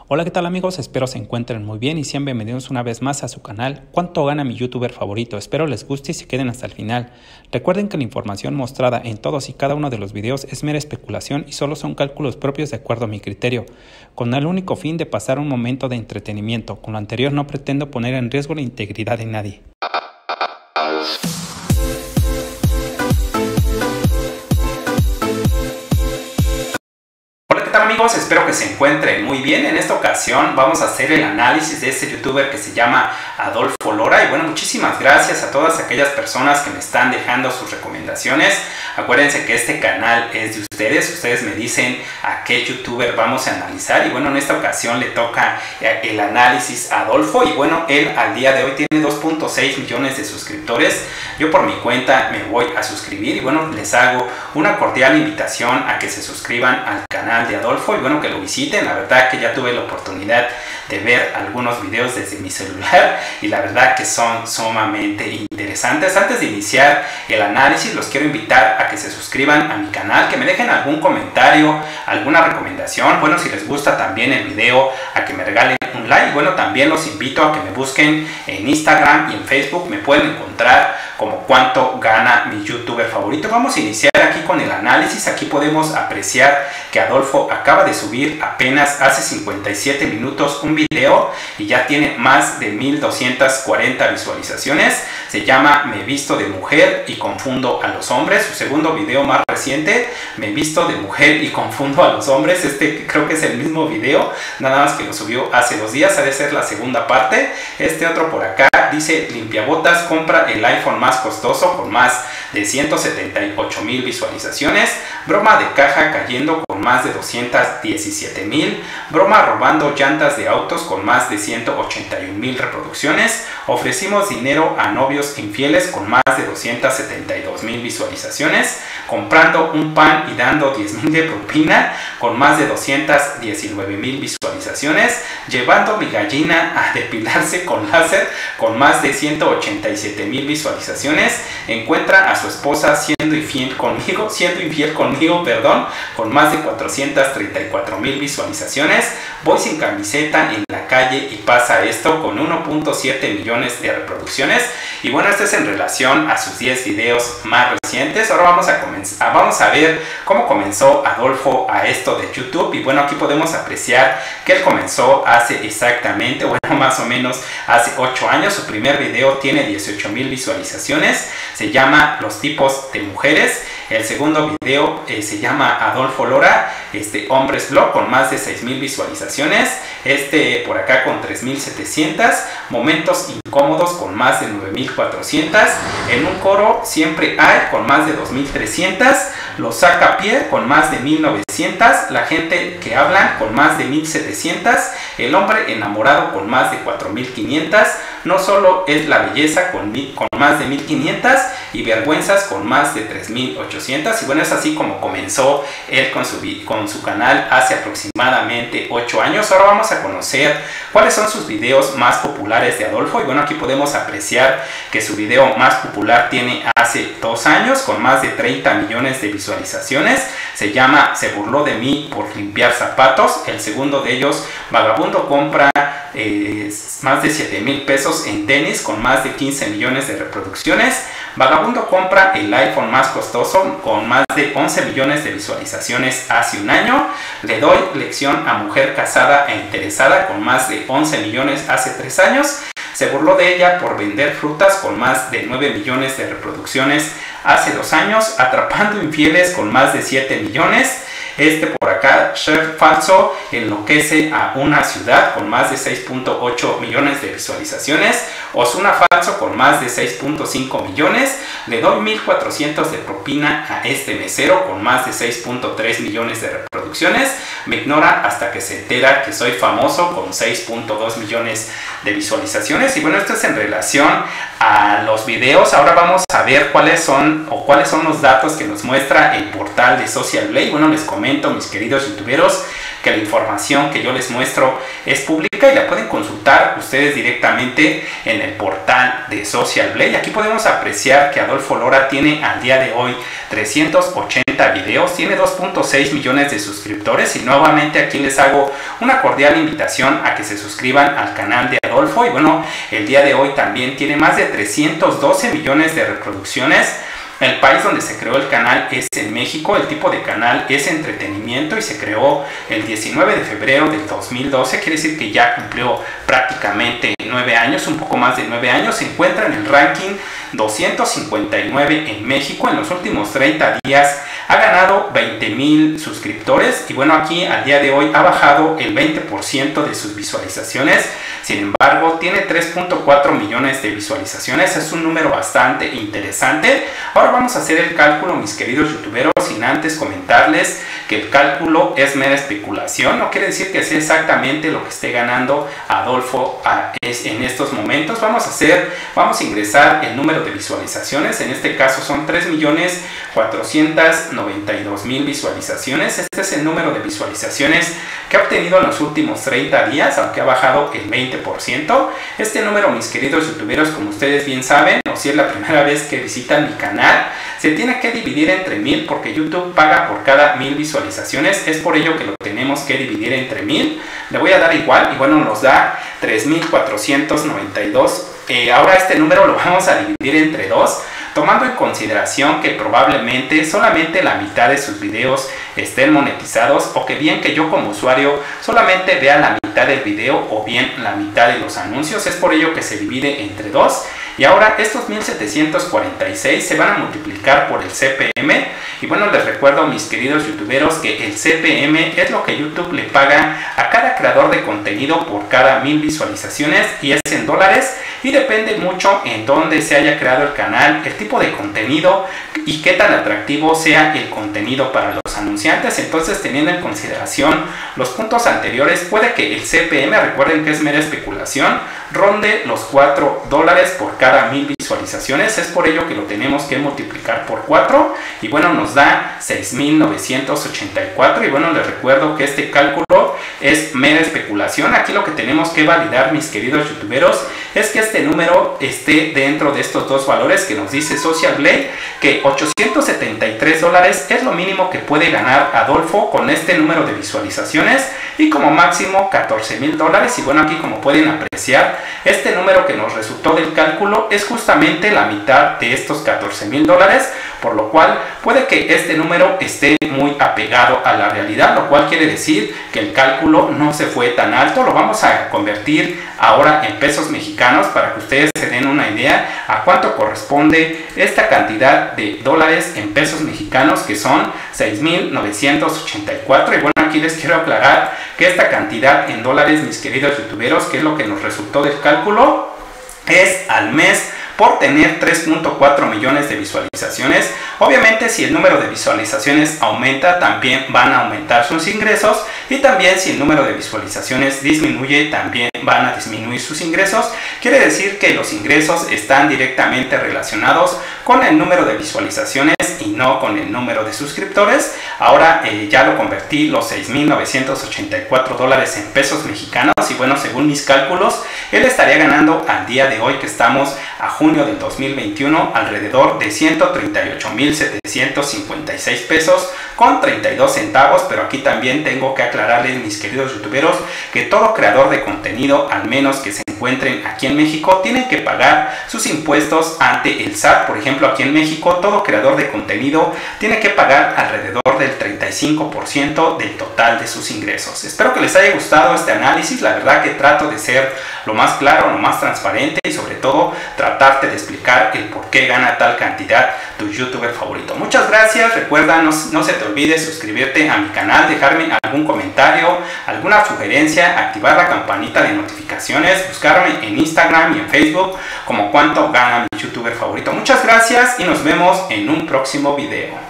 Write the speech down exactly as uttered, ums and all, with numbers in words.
Hola, ¿qué tal amigos? Espero se encuentren muy bien y sean bienvenidos una vez más a su canal ¿Cuánto gana mi youtuber favorito? Espero les guste y se queden hasta el final. Recuerden que la información mostrada en todos y cada uno de los videos es mera especulación y solo son cálculos propios de acuerdo a mi criterio, con el único fin de pasar un momento de entretenimiento. Con lo anterior no pretendo poner en riesgo la integridad de nadie. ¿Qué tal amigos? Espero que se encuentren muy bien. En esta ocasión vamos a hacer el análisis de este youtuber que se llama Adolfo Lora. Y bueno, muchísimas gracias a todas aquellas personas que me están dejando sus recomendaciones. Acuérdense que este canal es de ustedes. Ustedes me dicen a qué youtuber vamos a analizar. Y bueno, en esta ocasión le toca el análisis a Adolfo. Y bueno, él al día de hoy tiene dos punto seis millones de suscriptores. Yo por mi cuenta me voy a suscribir. Y bueno, les hago una cordial invitación a que se suscriban al canal de Adolfo y bueno, que lo visiten. La verdad que ya tuve la oportunidad de ver algunos videos desde mi celular y la verdad que son sumamente interesantes. Antes de iniciar el análisis los quiero invitar a que se suscriban a mi canal, que me dejen algún comentario, alguna recomendación. Bueno, si les gusta también el video, a que me regalen un like. Bueno, también los invito a que me busquen en Instagram y en Facebook. Me pueden encontrar como Cuánto Gana Mi Youtuber Favorito. Vamos a iniciar aquí con el análisis. Aquí podemos apreciar que Adolfo acaba de subir apenas hace cincuenta y siete minutos un video y ya tiene más de mil doscientas cuarenta visualizaciones. Se llama Me Visto de Mujer y Confundo a los Hombres. Su segundo video más reciente, Me Visto de Mujer y Confundo a los Hombres. Este creo que es el mismo video, nada más que lo subió hace dos días, ha de ser la segunda parte. Este otro por acá dice Limpiabotas compra el iPhone más costoso, con más de ciento setenta y ocho mil visualizaciones. Broma de caja cayendo con más de doscientas diecisiete mil. Broma robando llantas de autos con más de ciento ochenta y un mil reproducciones. Ofrecimos dinero a novios infieles con más de doscientas setenta y dos mil visualizaciones. Comprando un pan y dando diez mil de propina con más de doscientas diecinueve mil visualizaciones. Llevando mi gallina a depilarse con láser con más de ciento ochenta y siete mil visualizaciones. Encuentra a su esposa siendo infiel conmigo, siendo infiel conmigo, perdón, con más de cuatrocientas treinta y cuatro mil visualizaciones. Voy sin camiseta en la calle y pasa esto con uno punto siete millones de reproducciones. Y bueno, esto es en relación a sus diez videos más recientes. Ahora vamos a comenzar, vamos a ver cómo comenzó Adolfo a esto de YouTube. Y bueno, aquí podemos apreciar que él comenzó hace exactamente, bueno, más o menos hace ocho años. Su primer video tiene dieciocho mil visualizaciones. Se llama Los tipos de mujeres. El segundo video eh, se llama Adolfo Lora, este Hombres Blog, con más de seis mil visualizaciones. Este por acá con tres mil setecientas. Momentos incómodos con más de nueve mil cuatrocientas. En un coro siempre hay con más de dos mil trescientas. Los saca pie con más de mil novecientas. La gente que hablan con más de mil setecientas. El hombre enamorado con más de cuatro mil quinientas. No solo es la belleza con, con más de mil quinientas y vergüenzas con más de tres mil ochocientas. Y bueno, es así como comenzó él con su, con su canal hace aproximadamente ocho años. Ahora vamos a conocer cuáles son sus videos más populares de Adolfo. Y bueno, aquí podemos apreciar que su video más popular tiene hace dos años con más de treinta millones de visualizaciones. Se llama Se burló de mí por limpiar zapatos. El segundo de ellos, Vagabundo compra eh, más de siete mil pesos en tenis con más de quince millones de reproducciones. Vagabundo compra el iPhone más costoso con más de once millones de visualizaciones hace un año. Le doy lección a mujer casada e interesada con más de once millones hace tres años. Se burló de ella por vender frutas con más de nueve millones de reproducciones hace dos años. Atrapando infieles con más de siete millones. Este por acá, Chef Falso, enloquece a una ciudad con más de seis punto ocho millones de visualizaciones. Ozuna Falso con más de seis punto cinco millones. Le doy mil cuatrocientos de propina a este mesero con más de seis punto tres millones de reproducciones. Me ignora hasta que se entera que soy famoso con seis punto dos millones de visualizaciones. Y bueno, esto es en relación a los videos. Ahora vamos a ver cuáles son o cuáles son los datos que nos muestra el portal de Social Blade. Bueno, les comento, mis queridos youtuberos, que la información que yo les muestro es pública y la pueden consultar ustedes directamente en el portal de Social Blade. Aquí podemos apreciar que Adolfo Lora tiene al día de hoy trescientos ochenta videos, tiene dos punto seis millones de suscriptores y nuevamente aquí les hago una cordial invitación a que se suscriban al canal de Adolfo. Y bueno, el día de hoy también tiene más de trescientos doce millones de reproducciones. El país donde se creó el canal es en México, el tipo de canal es entretenimiento y se creó el diecinueve de febrero del dos mil doce, quiere decir que ya cumplió prácticamente nueve años, un poco más de nueve años. Se encuentra en el ranking doscientos cincuenta y nueve en México. En los últimos treinta días ha ganado veinte mil suscriptores y bueno, aquí al día de hoy ha bajado el veinte por ciento de sus visualizaciones. Sin embargo, tiene tres punto cuatro millones de visualizaciones, es un número bastante interesante. Ahora vamos a hacer el cálculo, mis queridos youtuberos, sin antes comentarles que el cálculo es mera especulación. No quiere decir que sea exactamente lo que esté ganando Adolfo a, es, en estos momentos. Vamos a hacer, vamos a ingresar el número de visualizaciones. En este caso son tres millones cuatrocientos noventa y dos mil visualizaciones. Este es el número de visualizaciones que ha obtenido en los últimos treinta días, aunque ha bajado el veinte por ciento. Este número, mis queridos youtuberos, como ustedes bien saben, o si es la primera vez que visitan mi canal, se tiene que dividir entre mil porque YouTube paga por cada mil visualizaciones. Es por ello que lo tenemos que dividir entre mil. Le voy a dar igual y bueno, nos da tres mil cuatrocientos noventa y dos. Eh, ahora este número lo vamos a dividir entre dos, tomando en consideración que probablemente solamente la mitad de sus videos estén monetizados, o que bien que yo como usuario solamente vea la mitad del video o bien la mitad de los anuncios. Es por ello que se divide entre dos. Y ahora estos mil setecientos cuarenta y seis se van a multiplicar por el C P M. Y bueno, les recuerdo, mis queridos youtuberos, que el C P M es lo que YouTube le paga a cada creador de contenido por cada mil visualizaciones y es en dólares. Y depende mucho en dónde se haya creado el canal, el tipo de contenido y qué tan atractivo sea el contenido para los anunciantes. Entonces, teniendo en consideración los puntos anteriores, puede que el C P M, recuerden que es mera especulación, ronde los cuatro dólares por cada mil visualizaciones. Es por ello que lo tenemos que multiplicar por cuatro y bueno, nos da seis mil novecientos ochenta y cuatro. Y bueno, les recuerdo que este cálculo es mera especulación. Aquí lo que tenemos que validar, mis queridos youtuberos, es que este número esté dentro de estos dos valores que nos dice Social Blade, que ochocientos setenta y tres dólares es lo mínimo que puede ganar Adolfo con este número de visualizaciones y como máximo catorce mil dólares. Y bueno, aquí como pueden apreciar, este número que nos resultó del cálculo es justamente la mitad de estos catorce mil dólares, por lo cual puede que este número esté muy apegado a la realidad, lo cual quiere decir que el cálculo no se fue tan alto. Lo vamos a convertir ahora en pesos mexicanos para que ustedes se den una idea a cuánto corresponde esta cantidad de dólares en pesos mexicanos, que son seis mil novecientos ochenta y cuatro. Y bueno, aquí les quiero aclarar que esta cantidad en dólares, mis queridos youtuberos, que es lo que nos resultó del cálculo, es al mes por tener tres punto cuatro millones de visualizaciones. Obviamente, si el número de visualizaciones aumenta, también van a aumentar sus ingresos, y también si el número de visualizaciones disminuye, también van a disminuir sus ingresos. Quiere decir que los ingresos están directamente relacionados con el número de visualizaciones y no con el número de suscriptores. Ahora eh, ya lo convertí los seis mil novecientos ochenta y cuatro dólares en pesos mexicanos y bueno, según mis cálculos, él estaría ganando al día de hoy, que estamos a junio del dos mil veintiuno, alrededor de ciento treinta y ocho mil setecientos cincuenta y seis pesos con treinta y dos centavos. Pero aquí también tengo que aclararles, mis queridos youtuberos, que todo creador de contenido, al menos que se encuentren aquí en México, tienen que pagar sus impuestos ante el S A T. Por ejemplo, aquí en México todo creador de contenido tiene que pagar alrededor del treinta y cinco por ciento del total de sus ingresos. Espero que les haya gustado este análisis. La verdad que trato de ser lo más claro, lo más transparente y sobre todo tratarte de explicar el por qué gana tal cantidad tu youtuber favorito. Muchas gracias. Recuerda, no, no se te olvide suscribirte a mi canal, dejarme algún comentario, alguna sugerencia, activar la campanita de notificaciones, buscarme en Instagram y en Facebook como Cuánto Gana Mi Youtuber Favorito. Muchas gracias y nos vemos en un próximo video.